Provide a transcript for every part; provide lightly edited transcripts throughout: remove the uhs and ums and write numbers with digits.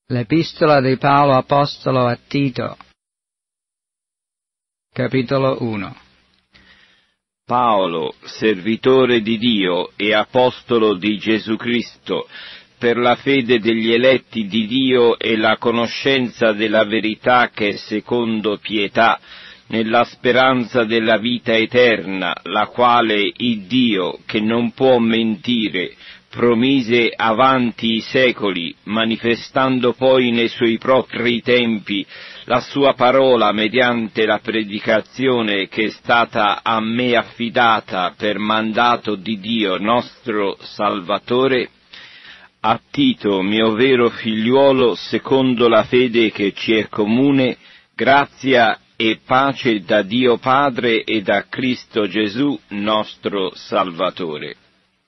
L'Epistola di Paolo Apostolo a Tito, capitolo 1. Paolo, servitore di Dio e apostolo di Gesù Cristo, per la fede degli eletti di Dio e la conoscenza della verità che è secondo pietà, nella speranza della vita eterna, la quale il Dio, che non può mentire, promise avanti i secoli, manifestando poi nei suoi propri tempi la sua parola mediante la predicazione che è stata a me affidata per mandato di Dio nostro Salvatore, a Tito, mio vero figliuolo, secondo la fede che ci è comune, grazia e pace da Dio Padre e da Cristo Gesù nostro Salvatore.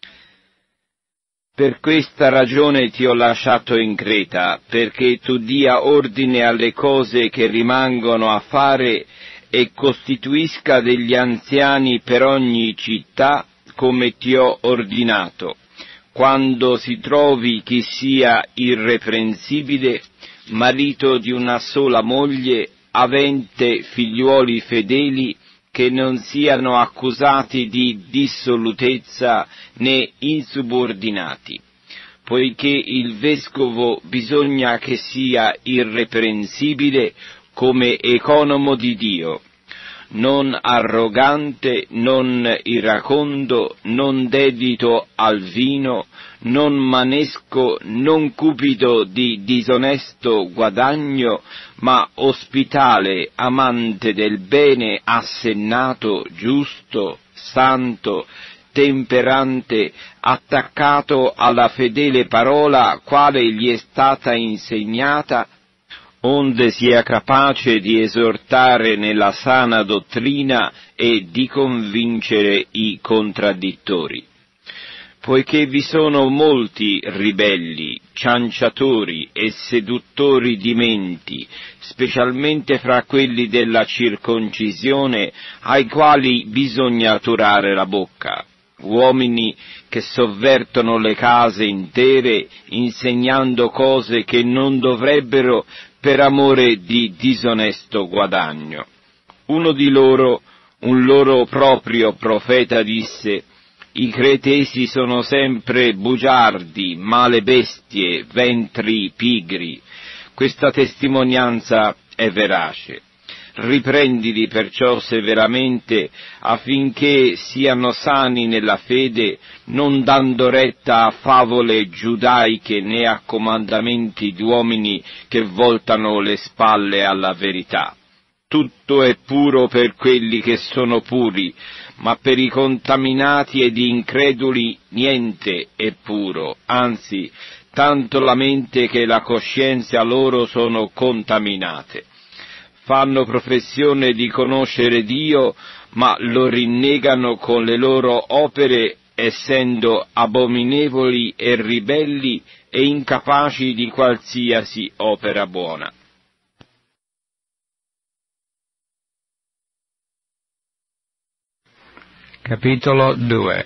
Per questa ragione ti ho lasciato in Creta, perché tu dia ordine alle cose che rimangono a fare e costituisca degli anziani per ogni città, come ti ho ordinato, quando si trovi chi sia irreprensibile, marito di una sola moglie, avente figliuoli fedeli, che non siano accusati di dissolutezza né insubordinati, poiché il vescovo bisogna che sia irreprensibile come economo di Dio, non arrogante, non iracondo, non dedito al vino, non manesco, non cupido di disonesto guadagno, ma ospitale, amante del bene, assennato, giusto, santo, temperante, attaccato alla fedele parola quale gli è stata insegnata, onde sia capace di esortare nella sana dottrina e di convincere i contraddittori. Poiché vi sono molti ribelli, cianciatori e seduttori di menti, specialmente fra quelli della circoncisione, ai quali bisogna turare la bocca, uomini che sovvertono le case intere, insegnando cose che non dovrebbero per amore di disonesto guadagno. Uno di loro, un loro proprio profeta, disse: i cretesi sono sempre bugiardi, male bestie, ventri pigri. Questa testimonianza è verace. Riprendili perciò severamente, affinché siano sani nella fede, non dando retta a favole giudaiche né a comandamenti di uomini che voltano le spalle alla verità. Tutto è puro per quelli che sono puri, ma per i contaminati ed increduli niente è puro, anzi, tanto la mente che la coscienza loro sono contaminate. Fanno professione di conoscere Dio, ma lo rinnegano con le loro opere, essendo abominevoli e ribelli e incapaci di qualsiasi opera buona. Capitolo 2.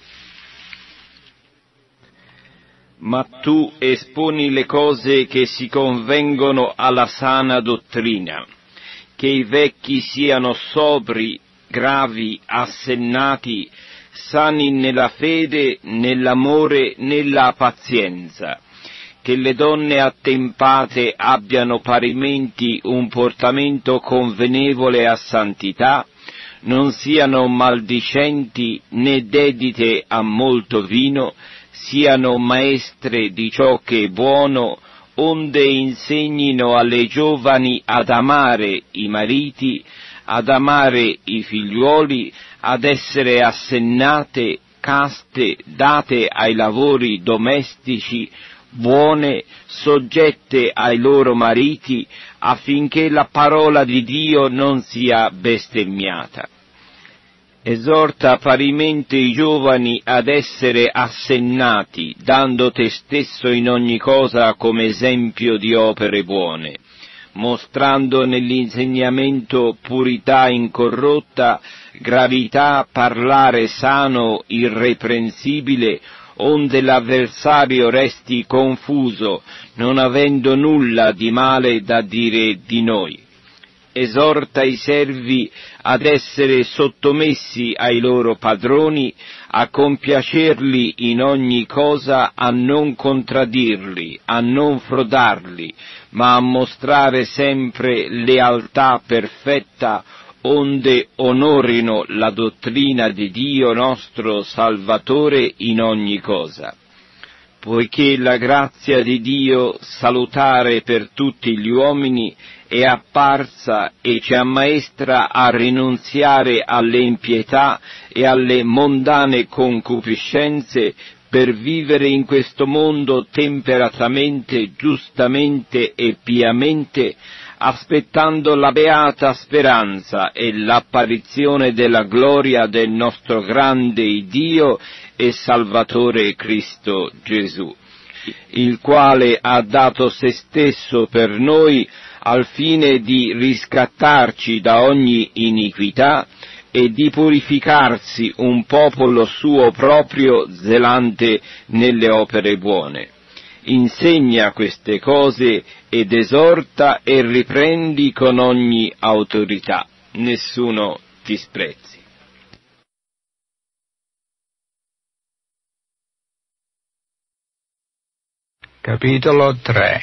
Ma tu esponi le cose che si convengono alla sana dottrina, che i vecchi siano sobri, gravi, assennati, sani nella fede, nell'amore, nella pazienza, che le donne attempate abbiano parimenti un portamento convenevole a santità, non siano maldicenti né dedite a molto vino, siano maestre di ciò che è buono, onde insegnino alle giovani ad amare i mariti, ad amare i figliuoli, ad essere assennate, caste, date ai lavori domestici, buone, soggette ai loro mariti, affinché la parola di Dio non sia bestemmiata. Esorta parimenti i giovani ad essere assennati, dando te stesso in ogni cosa come esempio di opere buone, mostrando nell'insegnamento purità incorrotta, gravità, parlare sano, irreprensibile, onde l'avversario resti confuso, non avendo nulla di male da dire di noi. Esorta i servi ad essere sottomessi ai loro padroni, a compiacerli in ogni cosa, a non contraddirli, a non frodarli, ma a mostrare sempre lealtà perfetta, onde onorino la dottrina di Dio nostro Salvatore in ogni cosa. Poiché la grazia di Dio salutare per tutti gli uomini è apparsa e ci ammaestra a rinunziare alle impietà e alle mondane concupiscenze per vivere in questo mondo temperatamente, giustamente e piamente, aspettando la beata speranza e l'apparizione della gloria del nostro grande Dio e Salvatore Cristo Gesù, il quale ha dato se stesso per noi al fine di riscattarci da ogni iniquità e di purificarsi un popolo suo proprio zelante nelle opere buone. Insegna queste cose ed esorta e riprendi con ogni autorità. Nessuno ti sprezzi. Capitolo 3.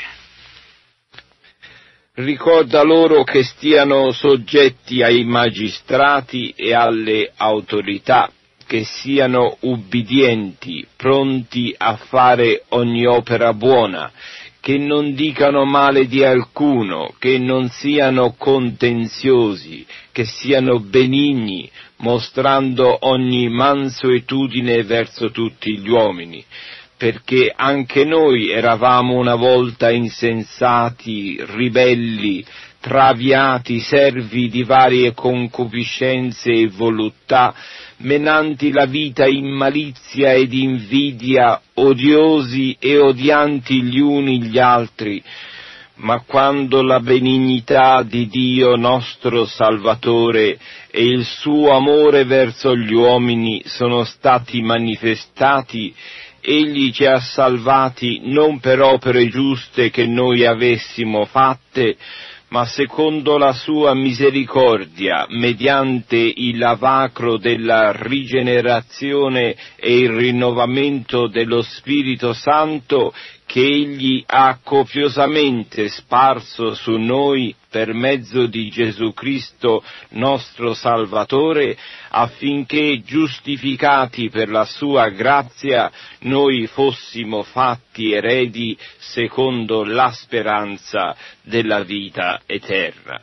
Ricorda loro che stiano soggetti ai magistrati e alle autorità, che siano ubbidienti, pronti a fare ogni opera buona, che non dicano male di alcuno, che non siano contenziosi, che siano benigni, mostrando ogni mansuetudine verso tutti gli uomini. Perché anche noi eravamo una volta insensati, ribelli, traviati, servi di varie concupiscenze e voluttà, menanti la vita in malizia ed invidia, odiosi e odianti gli uni gli altri. Ma quando la benignità di Dio nostro Salvatore e il suo amore verso gli uomini sono stati manifestati, Egli ci ha salvati non per opere giuste che noi avessimo fatte, ma secondo la sua misericordia, mediante il lavacro della rigenerazione e il rinnovamento dello Spirito Santo, che Egli ha copiosamente sparso su noi per mezzo di Gesù Cristo nostro Salvatore, affinché, giustificati per la sua grazia, noi fossimo fatti eredi secondo la speranza della vita eterna.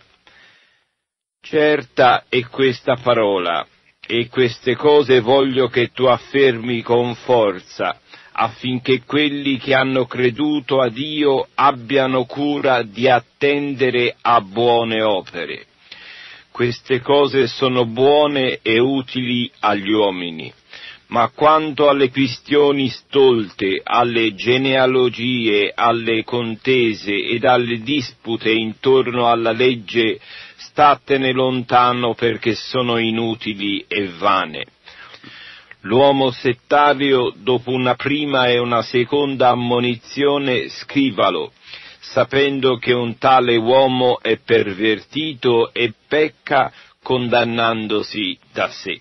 Certa è questa parola, e queste cose voglio che tu affermi con forza, affinché quelli che hanno creduto a Dio abbiano cura di attendere a buone opere. Queste cose sono buone e utili agli uomini, ma quanto alle questioni stolte, alle genealogie, alle contese ed alle dispute intorno alla legge, statene lontano perché sono inutili e vane. L'uomo settario, dopo una prima e una seconda ammonizione, scrivalo, sapendo che un tale uomo è pervertito e pecca condannandosi da sé.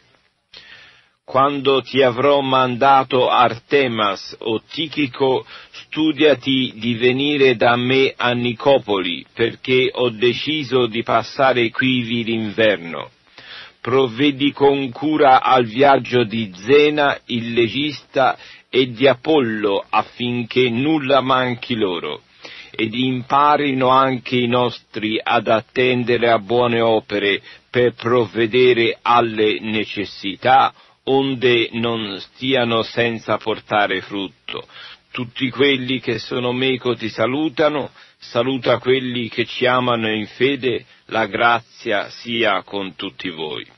Quando ti avrò mandato Artemas o Tichico, studiati di venire da me a Nicopoli, perché ho deciso di passare quivi l'inverno. Provvedi con cura al viaggio di Zena, il legista, e di Apollo, affinché nulla manchi loro, ed imparino anche i nostri ad attendere a buone opere per provvedere alle necessità, onde non stiano senza portare frutto. Tutti quelli che sono meco ti salutano, saluta quelli che ci amano in fede, la grazia sia con tutti voi.